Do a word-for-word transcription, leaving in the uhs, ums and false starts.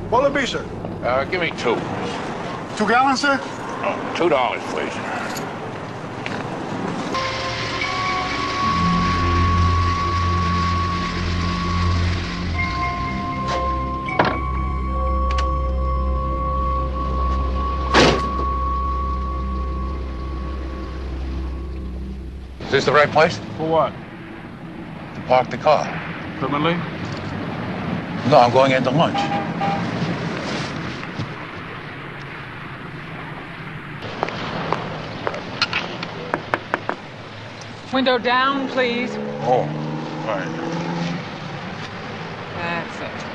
What'll it be, sir? Uh, give me two. Two gallons, sir? Oh, two dollars, please. Is this the right place? For what? To park the car. Permanently? No, I'm going into lunch. Window down, please. Oh, right. That's it.